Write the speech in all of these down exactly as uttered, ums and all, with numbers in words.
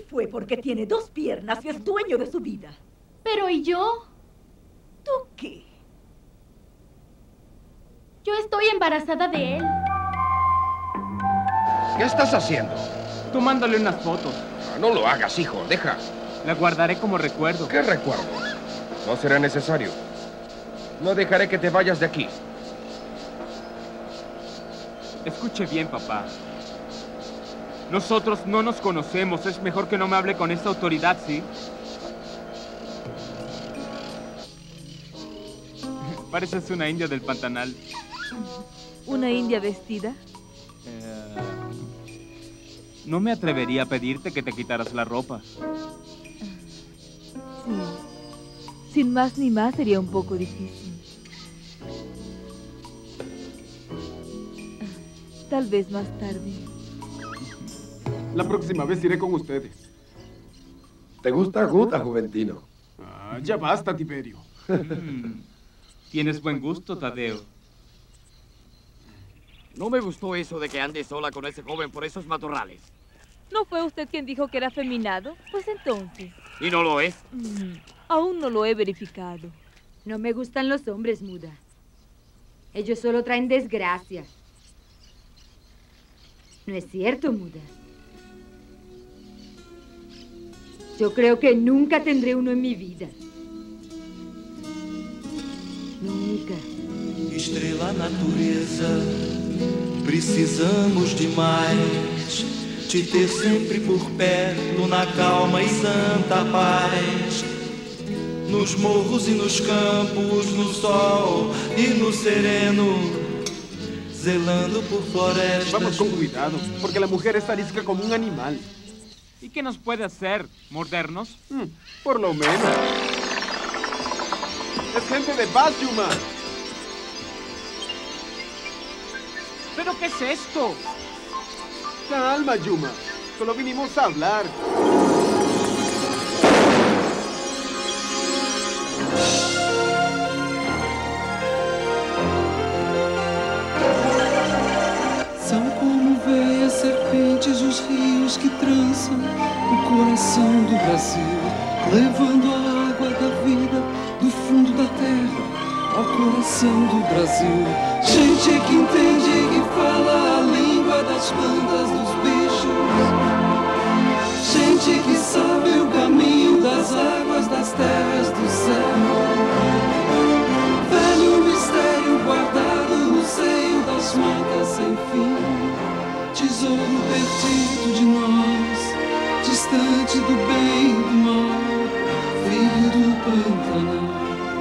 fue porque tiene dos piernas y es dueño de su vida. ¿Pero y yo? ¿Tú qué? Yo estoy embarazada de él. ¿Qué estás haciendo? Tomándole unas fotos. Ah, no lo hagas, hijo. Deja. La guardaré como recuerdo. ¿Qué recuerdo? No será necesario. No dejaré que te vayas de aquí. Escuche bien, papá. Nosotros no nos conocemos. Es mejor que no me hable con esta autoridad, ¿sí? Pareces una india del Pantanal. ¿Una india vestida? Eh, no me atrevería a pedirte que te quitaras la ropa. Sí. Sin más ni más sería un poco difícil. Tal vez más tarde. La próxima vez iré con ustedes. ¿Te gusta Guta, Juventino? Ah, ya basta, Tiberio. Mm. Tienes buen gusto, Tadeo. No me gustó eso de que ande sola con ese joven por esos matorrales. ¿No fue usted quien dijo que era afeminado? Pues entonces. ¿Y no lo es? Mm, aún no lo he verificado. No me gustan los hombres, Muda. Ellos solo traen desgracia. ¿No es cierto, Muda? Yo creo que nunca tendré uno en mi vida. Nunca. Estrela natureza, precisamos de mais. Te ter sempre por perto, na calma e santa paz. Nos morros e nos campos, no sol e no sereno, zelando por florestas. Vamos con cuidado, porque la mujer es arisca como un animal. ¿Y qué nos puede hacer? ¿Mordernos? Mm, por lo menos. Es gente de paz, Yuma. ¿Pero qué es esto? Calma, Yuma. Solo vinimos a hablar. São como veias serpentes os rios que trançam o coração do Brasil, levando a água da vida do fundo da terra ao coração do Brasil. Gente que entende e que fala a língua das plantas, dos bichos. Gente que sabe o caminho das águas, das terras, do céu. Velho mistério guardado no seio das matas sem fim. Tesouro perdido de nós, distante do bem e do mal, filho do Pantanal.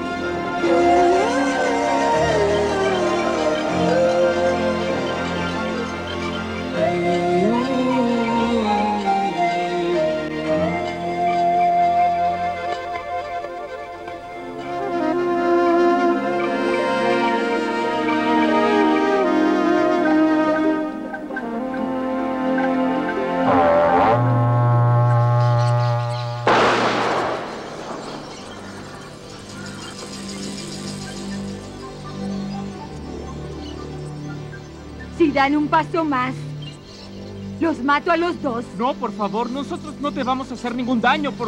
Si dan un paso más, los mato a los dos. No, por favor, nosotros no te vamos a hacer ningún daño, por...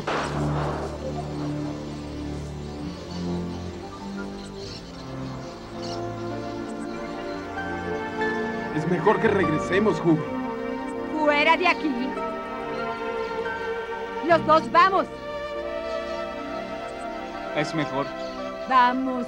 Es mejor que regresemos, Juve. Fuera de aquí. Los dos vamos. Es mejor. Vamos.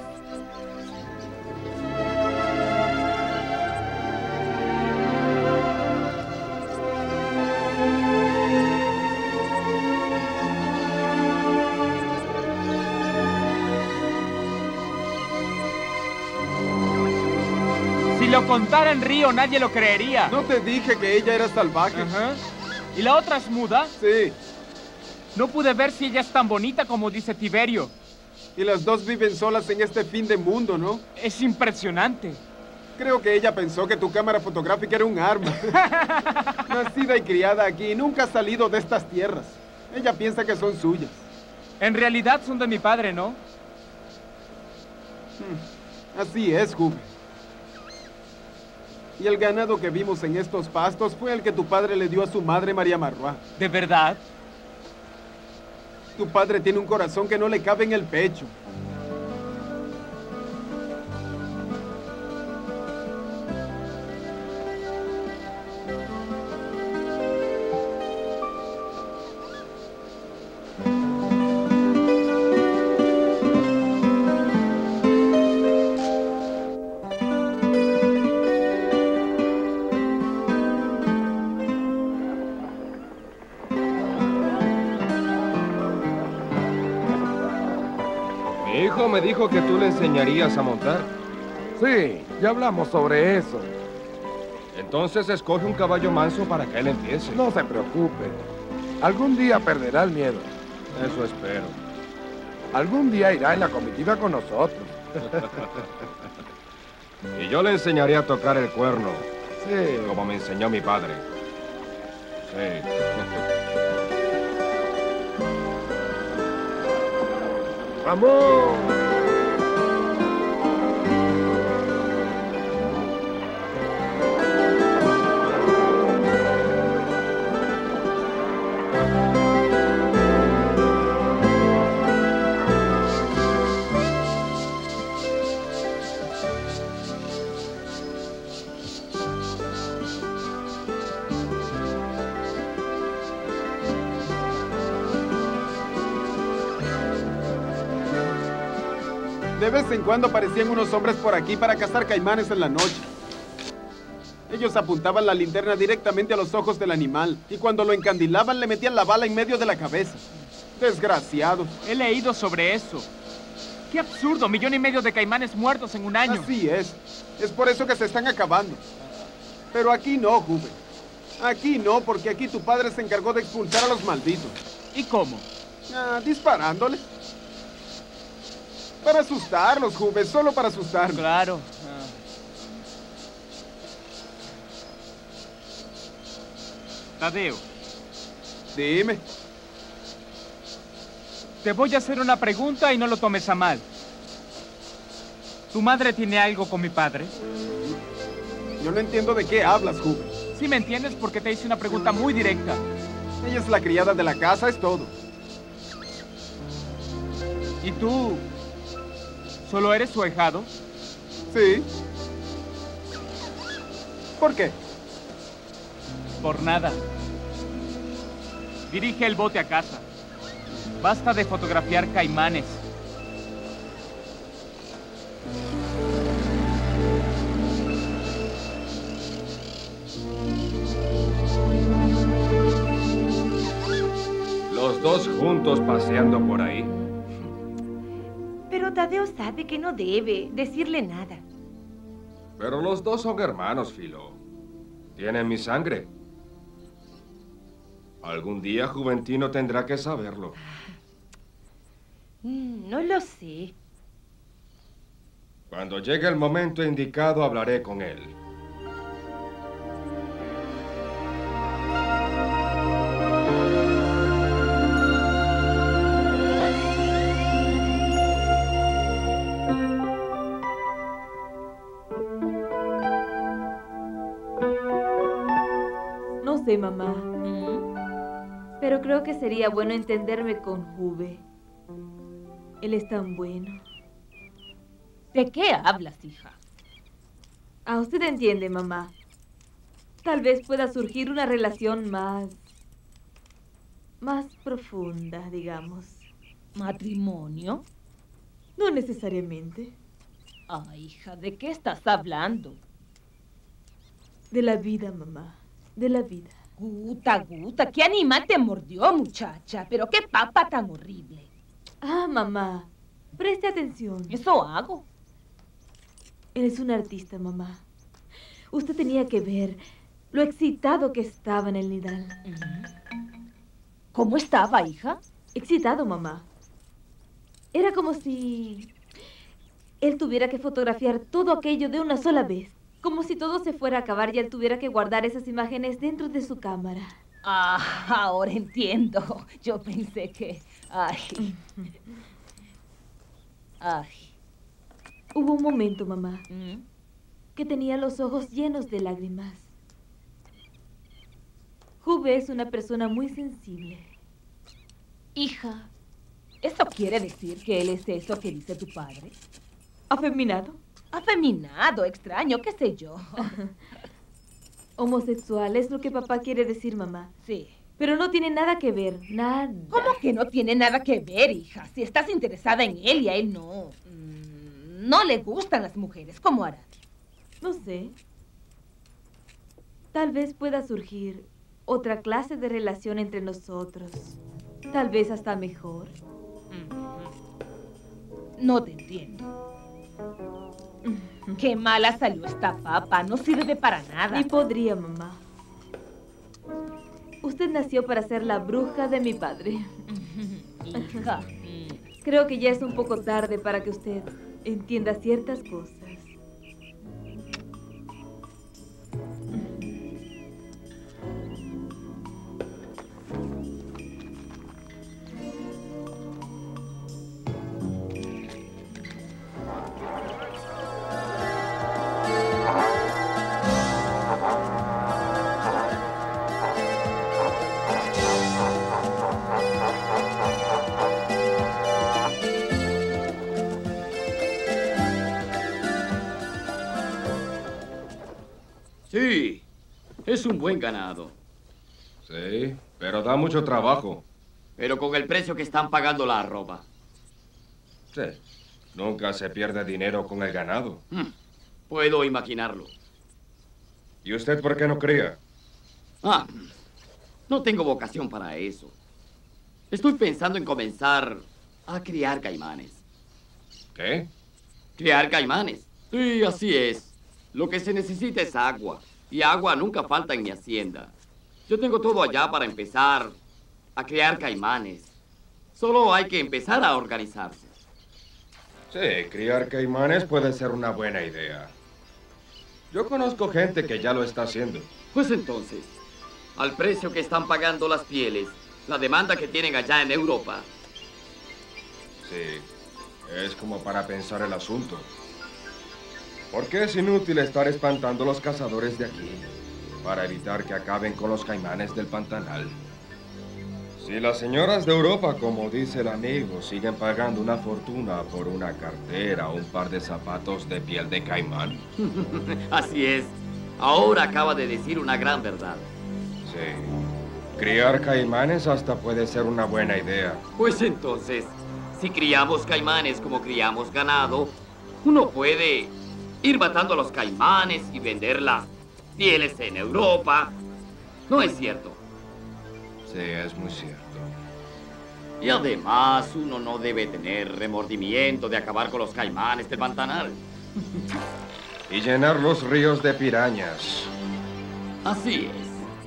Si lo contara en Río, nadie lo creería. ¿No te dije que ella era salvaje? Ajá. ¿Y la otra es muda? Sí. No pude ver si ella es tan bonita como dice Tiberio. Y las dos viven solas en este fin de mundo, ¿no? Es impresionante. Creo que ella pensó que tu cámara fotográfica era un arma. Nacida y criada aquí, nunca ha salido de estas tierras. Ella piensa que son suyas. En realidad son de mi padre, ¿no? Hmm. Así es, Juve. Y el ganado que vimos en estos pastos fue el que tu padre le dio a su madre, María Marroa. ¿De verdad? Tu padre tiene un corazón que no le cabe en el pecho. Mi hijo me dijo que tú le enseñarías a montar. Sí, ya hablamos sobre eso. Entonces escoge un caballo manso para que él empiece. No se preocupe. Algún día perderá el miedo. Eso espero. Algún día irá en la comitiva con nosotros. Y yo le enseñaré a tocar el cuerno. Sí. Como me enseñó mi padre. Sí. ¡Vamos! De vez en cuando aparecían unos hombres por aquí para cazar caimanes en la noche. Ellos apuntaban la linterna directamente a los ojos del animal y cuando lo encandilaban le metían la bala en medio de la cabeza. Desgraciados. He leído sobre eso. ¡Qué absurdo! Millón y medio de caimanes muertos en un año. Así es. Es por eso que se están acabando. Pero aquí no, Juve. Aquí no, porque aquí tu padre se encargó de expulsar a los malditos. ¿Y cómo? Ah, disparándoles. Para asustarlos, Juve, solo para asustarlos. Claro. Ah. Tadeo. Dime. Te voy a hacer una pregunta y no lo tomes a mal. ¿Tu madre tiene algo con mi padre? Yo no entiendo de qué hablas, Juve. Sí me entiendes porque te hice una pregunta muy directa. Ella es la criada de la casa, es todo. ¿Y tú? ¿Solo eres su ahijado? Sí. ¿Por qué? Por nada. Dirige el bote a casa. Basta de fotografiar caimanes. Los dos juntos paseando por ahí. Pero Tadeo sabe que no debe decirle nada. Pero los dos son hermanos, Filo. Tienen mi sangre. Algún día Juventino tendrá que saberlo. No lo sé. Cuando llegue el momento indicado, hablaré con él. No sé, mamá. Pero creo que sería bueno entenderme con Juve. Él es tan bueno. ¿De qué hablas, hija? Ah, usted entiende, mamá. Tal vez pueda surgir una relación más... más profunda, digamos. ¿Matrimonio? No necesariamente. Ah, hija, ¿de qué estás hablando? De la vida, mamá. De la vida. Guta, Guta, ¿qué animal te mordió, muchacha? Pero qué papa tan horrible. Ah, mamá. Preste atención. Eso hago. Él es un artista, mamá. Usted tenía que ver lo excitado que estaba en el nidal. ¿Cómo estaba, hija? Excitado, mamá. Era como si él tuviera que fotografiar todo aquello de una sola vez. Como si todo se fuera a acabar y él tuviera que guardar esas imágenes dentro de su cámara. Ah, ahora entiendo. Yo pensé que... Ay. Ay. Hubo un momento, mamá, ¿Mm? que tenía los ojos llenos de lágrimas. Juve es una persona muy sensible. Hija, ¿Eso quiere decir que él es eso que dice tu padre? ¿Afeminado? Afeminado, extraño, qué sé yo. Homosexual es lo que papá quiere decir, mamá. Sí. Pero no tiene nada que ver, nada. ¿Cómo que no tiene nada que ver, hija? Si estás interesada en él y a él no... mmm, no le gustan las mujeres, ¿cómo harás? No sé. Tal vez pueda surgir otra clase de relación entre nosotros. Tal vez hasta mejor. No te entiendo. Qué mala salió esta papa. No sirve para nada. Ni podría, mamá. Usted nació para ser la bruja de mi padre. Hija. Creo que ya es un poco tarde para que usted entienda ciertas cosas. Sí, es un buen ganado. Sí, pero da mucho trabajo. Pero con el precio que están pagando la arroba. Sí, nunca se pierde dinero con el ganado. Hmm, puedo imaginarlo. ¿Y usted por qué no cría? Ah, no tengo vocación para eso. Estoy pensando en comenzar a criar caimanes. ¿Qué? ¿Criar caimanes? Sí, así es. Lo que se necesita es agua. Y agua nunca falta en mi hacienda. Yo tengo todo allá para empezar a criar caimanes. Solo hay que empezar a organizarse. Sí, criar caimanes puede ser una buena idea. Yo conozco gente que ya lo está haciendo. Pues entonces, al precio que están pagando las pieles, la demanda que tienen allá en Europa. Sí, es como para pensar el asunto. Porque es inútil estar espantando a los cazadores de aquí para evitar que acaben con los caimanes del Pantanal. Si las señoras de Europa, como dice el amigo, siguen pagando una fortuna por una cartera o un par de zapatos de piel de caimán. Así es. Ahora acaba de decir una gran verdad. Sí. Criar caimanes hasta puede ser una buena idea. Pues entonces, si criamos caimanes como criamos ganado, uno puede ir matando a los caimanes y vender las pieles en Europa. ¿No es cierto? Sí, es muy cierto. Y además, uno no debe tener remordimiento de acabar con los caimanes del Pantanal. Y llenar los ríos de pirañas. Así es.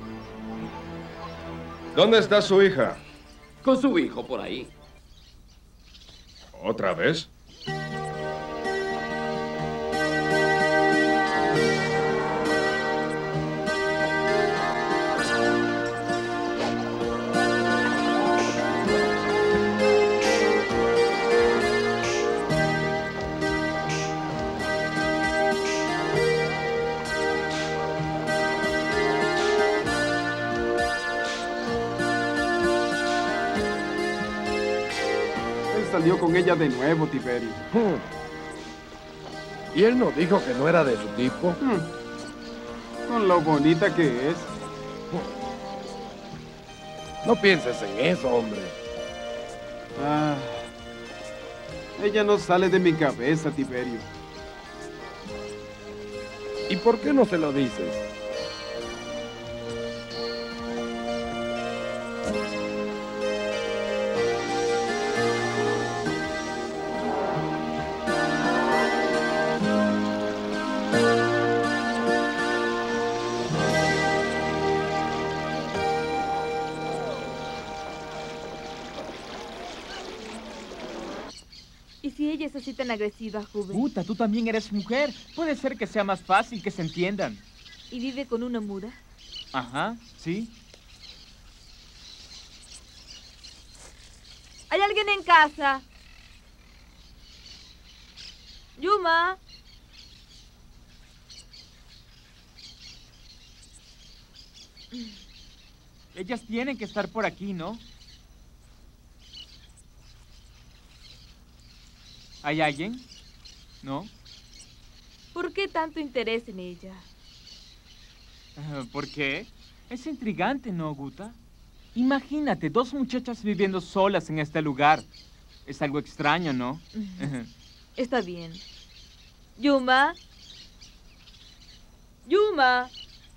¿Dónde está su hija? Con su hijo por ahí. ¿Otra vez? Salió con ella de nuevo, Tiberio. Hmm. ¿Y él no dijo que no era de su tipo? Hmm. Con lo bonita que es. No pienses en eso, hombre. Ah, ella no sale de mi cabeza, Tiberio. ¿Y por qué no se lo dices? ¿Y si ella es así tan agresiva, joven? Puta, tú también eres mujer. Puede ser que sea más fácil que se entiendan. ¿Y vive con una muda? Ajá, sí. ¿Hay alguien en casa? Yuma. Ellas tienen que estar por aquí, ¿no? ¿Hay alguien? ¿No? ¿Por qué tanto interés en ella? Uh, ¿Por qué? Es intrigante, ¿no, Guta? Imagínate, dos muchachas viviendo solas en este lugar. Es algo extraño, ¿no? Uh-huh. Está bien. Yuma. Yuma.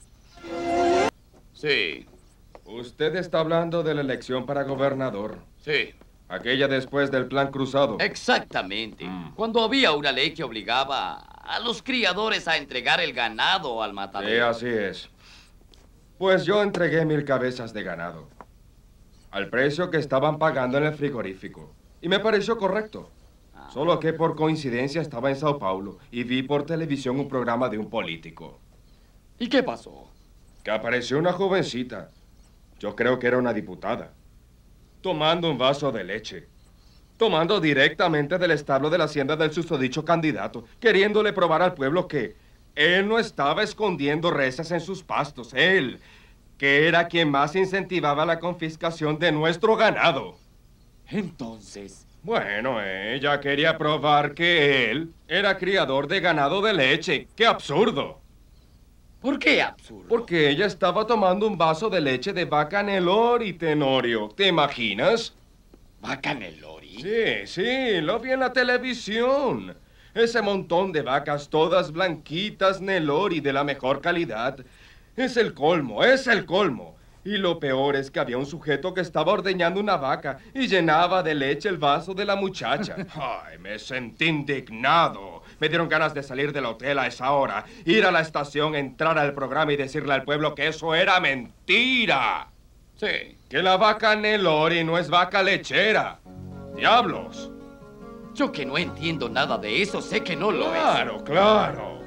Sí. Usted está hablando de la elección para gobernador. Sí. Aquella después del plan cruzado. Exactamente. Mm. Cuando había una ley que obligaba a los criadores a entregar el ganado al matadero. Sí, así es. Pues yo entregué mil cabezas de ganado. Al precio que estaban pagando en el frigorífico. Y me pareció correcto. Ah. Solo que por coincidencia estaba en Sao Paulo y vi por televisión un programa de un político. ¿Y qué pasó? Que apareció una jovencita. Yo creo que era una diputada. Tomando un vaso de leche. Tomando directamente del establo de la hacienda del susodicho candidato, queriéndole probar al pueblo que él no estaba escondiendo reses en sus pastos. Él, que era quien más incentivaba la confiscación de nuestro ganado. Entonces... Bueno, ella quería probar que él era criador de ganado de leche. ¡Qué absurdo! ¿Por qué absurdo? Porque ella estaba tomando un vaso de leche de vaca Nelore, Tenorio. ¿Te imaginas? ¿Vaca Nelore? Sí, sí, lo vi en la televisión. Ese montón de vacas todas blanquitas Nelore de la mejor calidad. Es el colmo, es el colmo. Y lo peor es que había un sujeto que estaba ordeñando una vaca y llenaba de leche el vaso de la muchacha. Ay, me sentí indignado. Me dieron ganas de salir del hotel a esa hora, ir a la estación, entrar al programa y decirle al pueblo que eso era mentira. Sí. Que la vaca Nelore no es vaca lechera. ¡Diablos! Yo que no entiendo nada de eso, sé que no lo es. Claro, claro.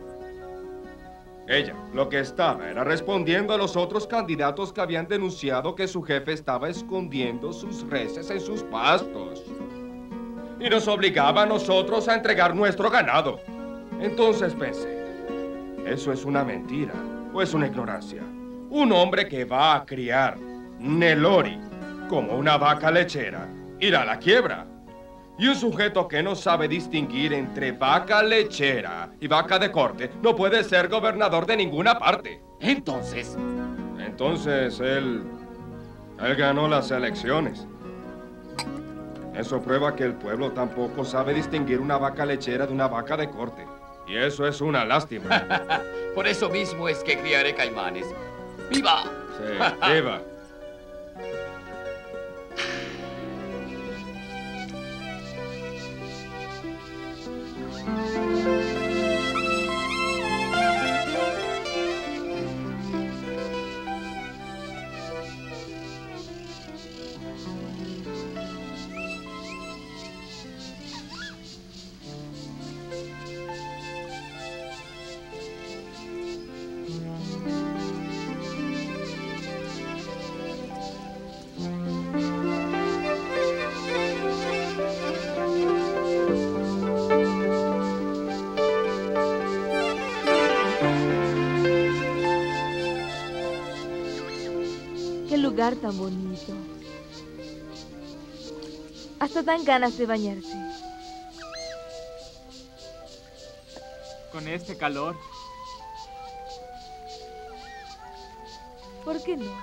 Ella lo que estaba era respondiendo a los otros candidatos que habían denunciado que su jefe estaba escondiendo sus reses en sus pastos. Y nos obligaba a nosotros a entregar nuestro ganado. Entonces pensé, ¿eso es una mentira o es una ignorancia? Un hombre que va a criar Nelore como una vaca lechera irá a la quiebra. Y un sujeto que no sabe distinguir entre vaca lechera y vaca de corte no puede ser gobernador de ninguna parte. Entonces... Entonces él... él ganó las elecciones. Eso prueba que el pueblo tampoco sabe distinguir una vaca lechera de una vaca de corte. Y eso es una lástima. Por eso mismo es que criaré caimanes. ¡Viva! Sí, viva. Qué lugar tan bonito. Hasta dan ganas de bañarse. Con este calor. ¿Por qué no?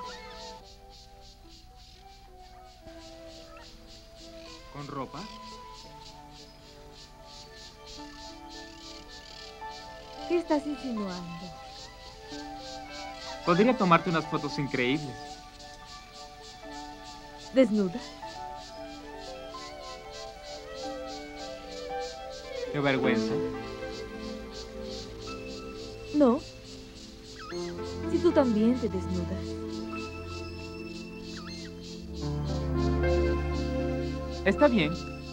¿Con ropa? ¿Qué estás insinuando? Podría tomarte unas fotos increíbles. ¿Desnuda? Qué vergüenza. No. Si tú también te desnudas. Está bien.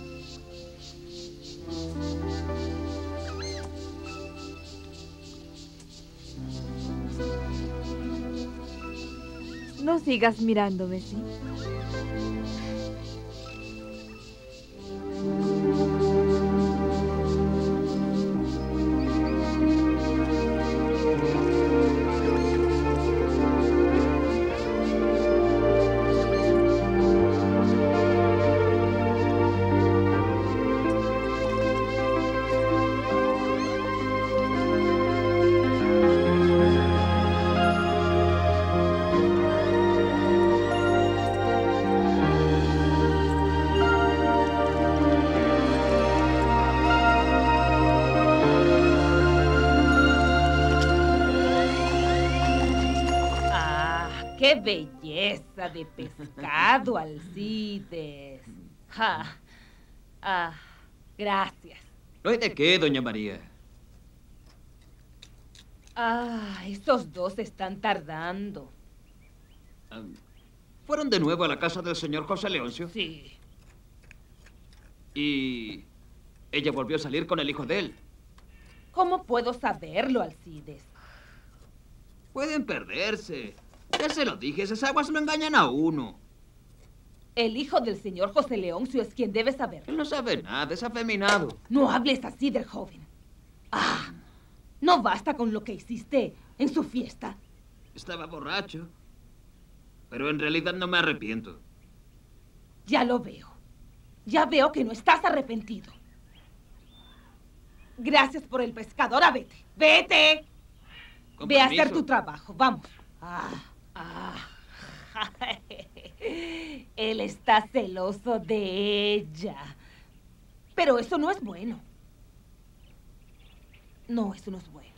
No sigas mirándome, ¿sí? ¡Qué belleza de pescado, Alcides! Ja. Ah, gracias. ¿No hay de qué, doña María? Ah, estos dos están tardando. Um, ¿Fueron de nuevo a la casa del señor José Leoncio? Sí. ¿Y ella volvió a salir con el hijo de él? ¿Cómo puedo saberlo, Alcides? Pueden perderse. Ya se lo dije, esas aguas no engañan a uno. El hijo del señor José Leoncio es quien debe saber. Él no sabe nada, es afeminado. No hables así del joven. Ah, no basta con lo que hiciste en su fiesta. Estaba borracho. Pero en realidad no me arrepiento. Ya lo veo. Ya veo que no estás arrepentido. Gracias por el pescado. Ahora vete. ¡Vete! Con Ve a permiso. hacer tu trabajo. Vamos. Ah, ah. Él está celoso de ella. Pero eso no es bueno. No, eso no es bueno.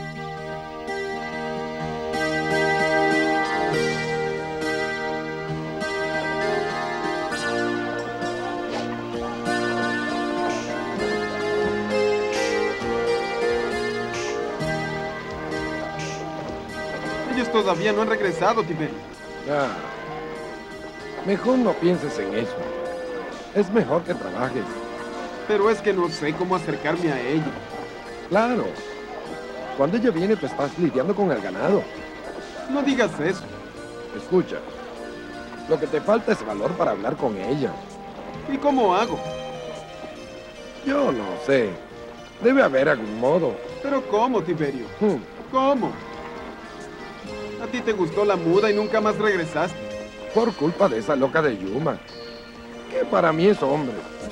Ellos todavía no han regresado, Tiberio. Ah, mejor no pienses en eso. Es mejor que trabajes. Pero es que no sé cómo acercarme a ella. Claro. Cuando ella viene, tú estás lidiando con el ganado. No digas eso. Escucha, lo que te falta es valor para hablar con ella. ¿Y cómo hago? Yo no sé. Debe haber algún modo. ¿Pero cómo, Tiberio? Hmm. ¿Cómo? A ti te gustó la muda y nunca más regresaste. Por culpa de esa loca de Yuma, que para mí es hombre.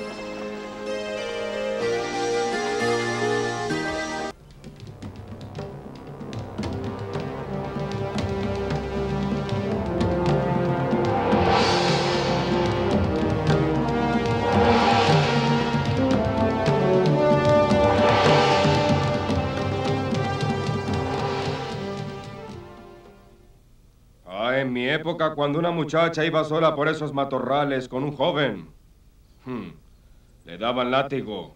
En mi época, cuando una muchacha iba sola por esos matorrales con un joven, hmm, le daban látigo.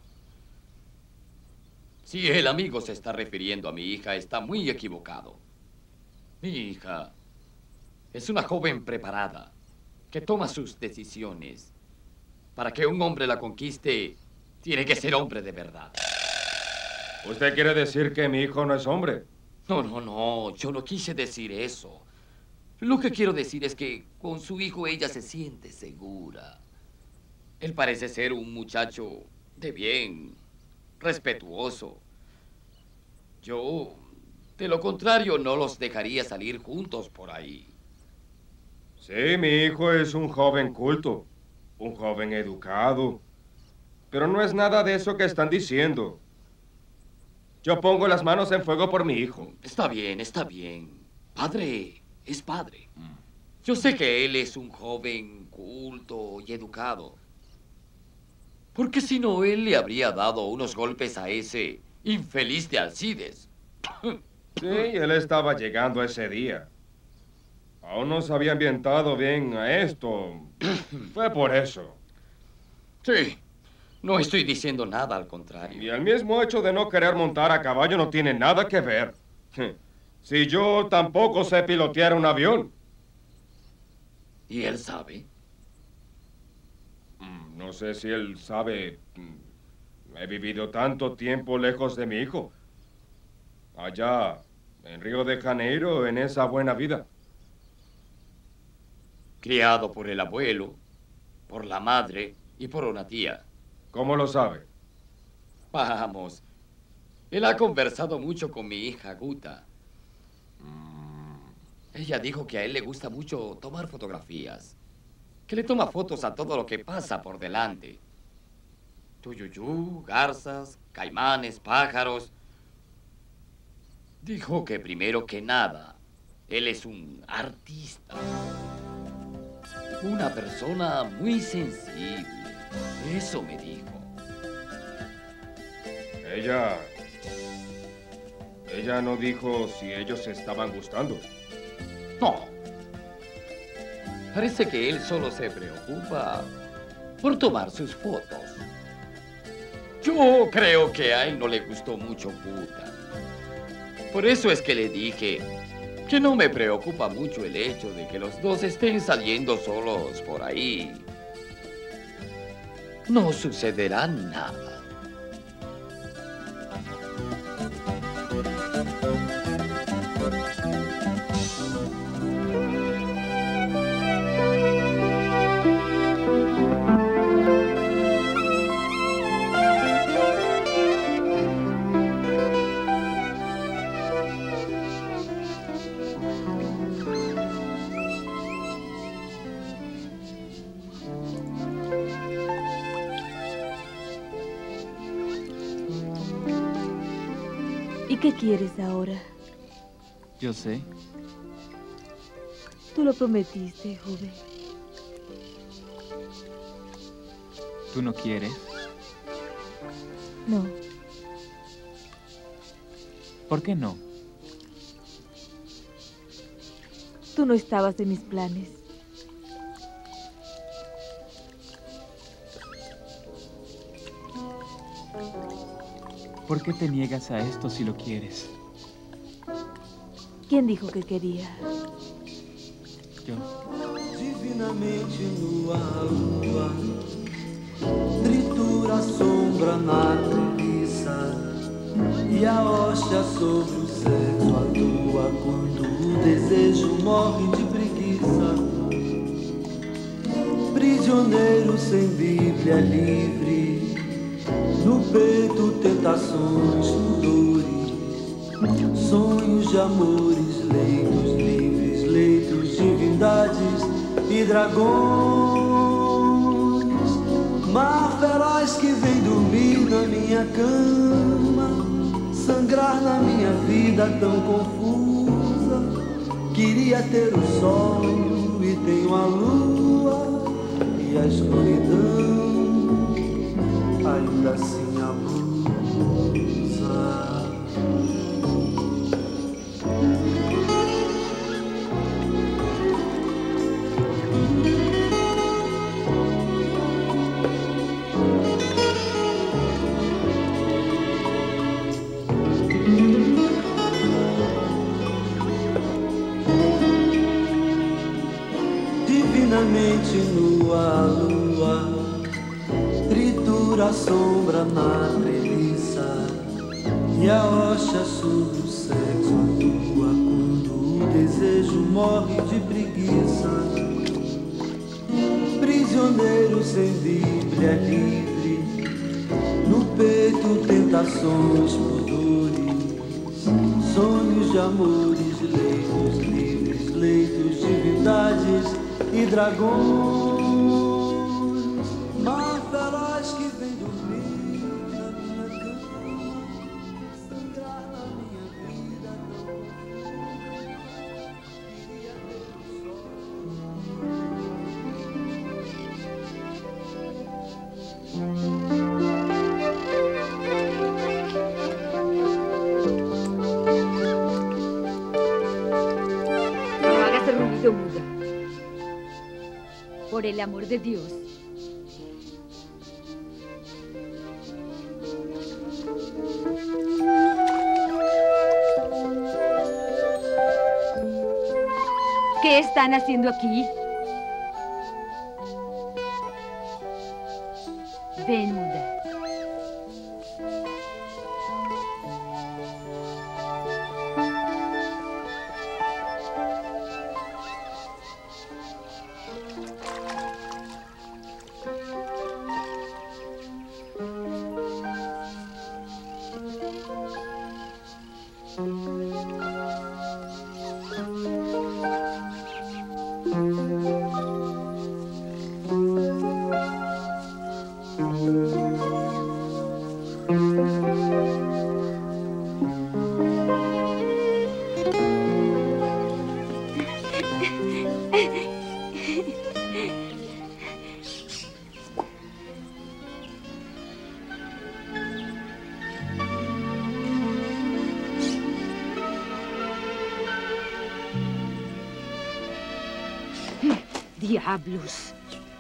Si el amigo se está refiriendo a mi hija, está muy equivocado. Mi hija es una joven preparada que toma sus decisiones. Para que un hombre la conquiste, tiene que ser hombre de verdad. ¿Usted quiere decir que mi hijo no es hombre? No, no, no, yo no quise decir eso. Lo que quiero decir es que con su hijo ella se siente segura. Él parece ser un muchacho de bien, respetuoso. Yo, de lo contrario, no los dejaría salir juntos por ahí. Sí, mi hijo es un joven culto, un joven educado. Pero no es nada de eso que están diciendo. Yo pongo las manos en fuego por mi hijo. Está bien, está bien. Padre... es padre. Yo sé que él es un joven culto y educado. Porque si no, él le habría dado unos golpes a ese infeliz de Alcides. Sí, él estaba llegando ese día. Aún no se había ambientado bien a esto. Fue por eso. Sí, no estoy diciendo nada, al contrario. Y el mismo hecho de no querer montar a caballo no tiene nada que ver. Si yo tampoco sé pilotear un avión. ¿Y él sabe? No sé si él sabe. He vivido tanto tiempo lejos de mi hijo. Allá, en Río de Janeiro, en esa buena vida. Criado por el abuelo, por la madre y por una tía. ¿Cómo lo sabe? Vamos. Él ha conversado mucho con mi hija, Guta. Ella dijo que a él le gusta mucho tomar fotografías. Que le toma fotos a todo lo que pasa por delante. Tuyuyú, garzas, caimanes, pájaros. Dijo que primero que nada, él es un artista. Una persona muy sensible. Eso me dijo. Ella... Ella no dijo si ellos se estaban gustando. No, Parece que él solo se preocupa por tomar sus fotos. Yo creo que a él no le gustó mucho Guta. Por eso es que le dije que no me preocupa mucho el hecho de que los dos estén saliendo solos por ahí. No sucederá nada. ¿Y qué quieres ahora? Yo sé. Tú lo prometiste, joven. ¿Tú no quieres? No. ¿Por qué no? Tú no estabas en mis planes. ¿Por qué te niegas a esto si lo quieres? ¿Quién dijo que quería? Yo. Divinamente nua a lua tritura a sombra na treliça e a hóstia sobre o sexo atua quando o desejo morre de preguiça. Prisioneiro sem Bíblia livre, no peito tentações, pudores, sonhos de amores, leitos livres, leitos, divindades e dragões. Mar feroz que vem dormir na minha cama, sangrar na minha vida tão confusa. Queria ter o sol e tenho a lua e a escuridão ainda assim abusa. Divinamente nua a lua tritura a sombra na treliça e a hóstia sobre o sexo atua quando o desejo morre de preguiça. Prisioneiro sem Bíblia livre, no peito tentações, pudores, sonhos de amores, leitos livres, leitos, divindades e dragões. Mar feroz que vem dormir na minha cama, sangrar na minha vida queria ter o No hagas ruido, muda. Por el amor de Dios. ¿Qué están haciendo aquí? Ven, muda. sol. Diablos.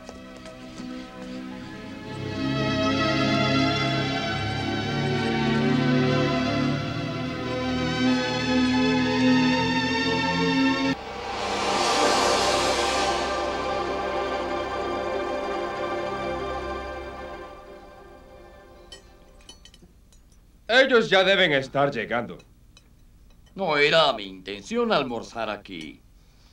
Ellos ya deben estar llegando. No era mi intención almorzar aquí.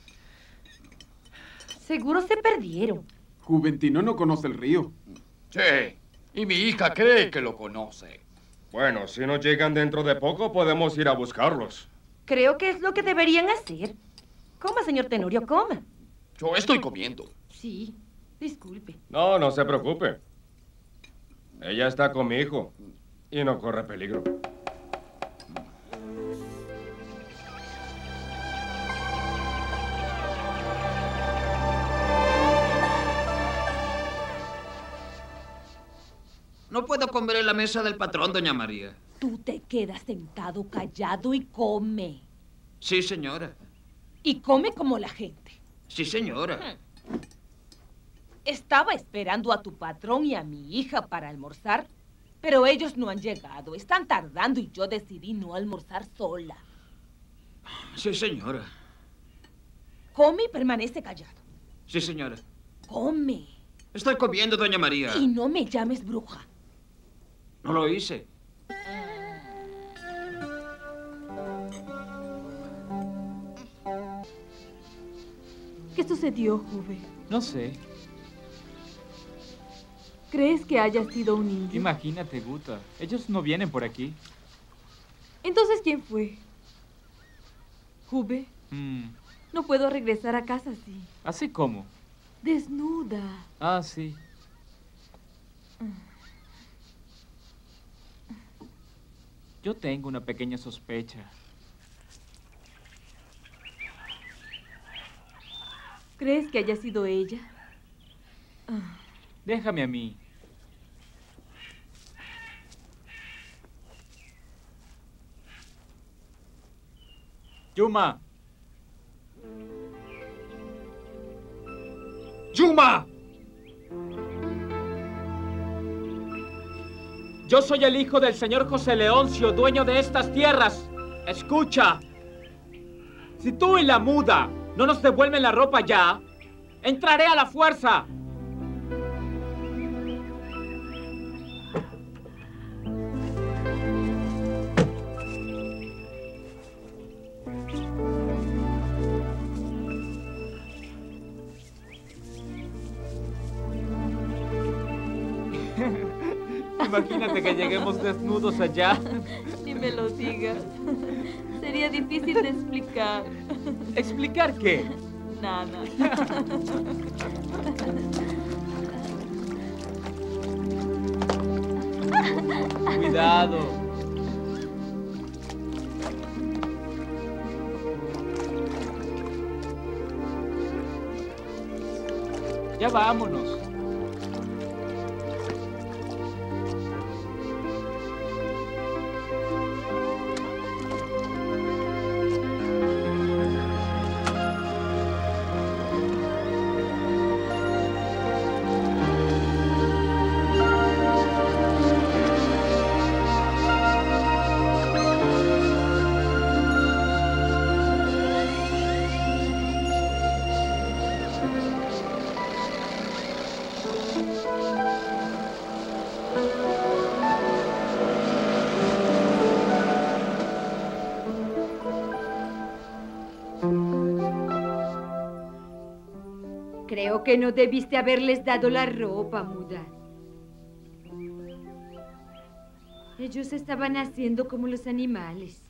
Seguro se perdieron. Juventino no conoce el río. Sí, y mi hija cree que lo conoce. Bueno, si no llegan dentro de poco, podemos ir a buscarlos. Creo que es lo que deberían hacer. Coma, señor Tenorio, coma. Yo estoy comiendo. Sí, disculpe. No, no se preocupe. Ella está con mi hijo y no corre peligro. No puedo comer en la mesa del patrón, doña María. Tú te quedas sentado callado y come. Sí, señora. Y come como la gente. Sí, señora. Estaba esperando a tu patrón y a mi hija para almorzar, pero ellos no han llegado. Están tardando y yo decidí no almorzar sola. Sí, señora. Come y permanece callado. Sí, señora. Come. Estoy comiendo, doña María. Y no me llames bruja. No lo hice. ¿Qué sucedió, Juve? No sé. ¿Crees que haya sido un indio? Imagínate, Guta. Ellos no vienen por aquí. Entonces, ¿quién fue? Juve, Mm, no puedo regresar a casa así. ¿Así como? Desnuda. Ah, sí. Yo tengo una pequeña sospecha. ¿Crees que haya sido ella? Ah, Déjame a mí. Yuma. ¡Yuma! Yo soy el hijo del señor José Leoncio, dueño de estas tierras. Escucha. Si tú y la muda no nos devuelven la ropa ya, entraré a la fuerza. Imagínate que lleguemos desnudos allá. Ni me lo digas. Sería difícil de explicar. ¿Explicar qué? Nada. Cuidado. Ya vámonos. Creo que no debiste haberles dado la ropa, muda. Ellos estaban haciendo como los animales.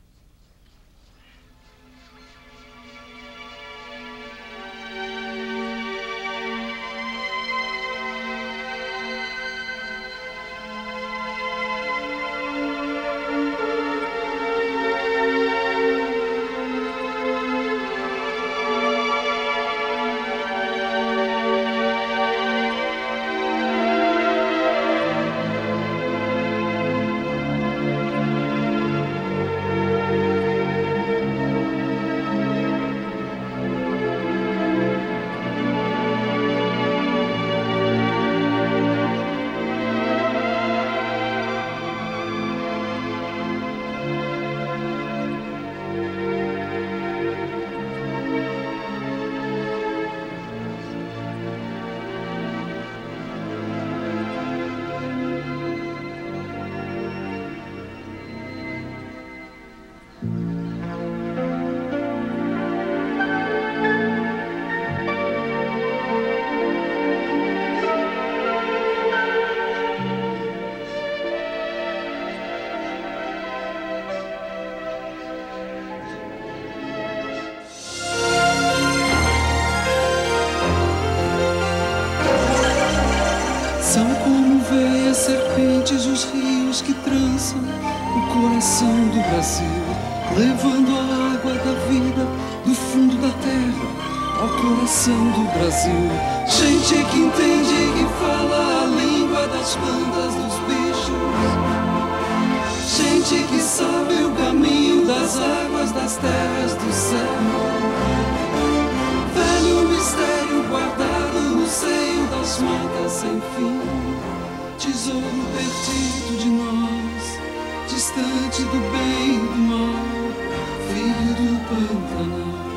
São como veias serpentes os rios que trançam o coração do Brasil, levando a água da vida do fundo da terra ao coração do Brasil. Gente que entende e que fala a língua das plantas, dos bichos. Gente que sabe o caminho das águas, das terras, do céu. Velho mistério guardado no seio das matas sem fim. Tesouro perdido de nós, distante do bem e do mal, filho do Pantanal.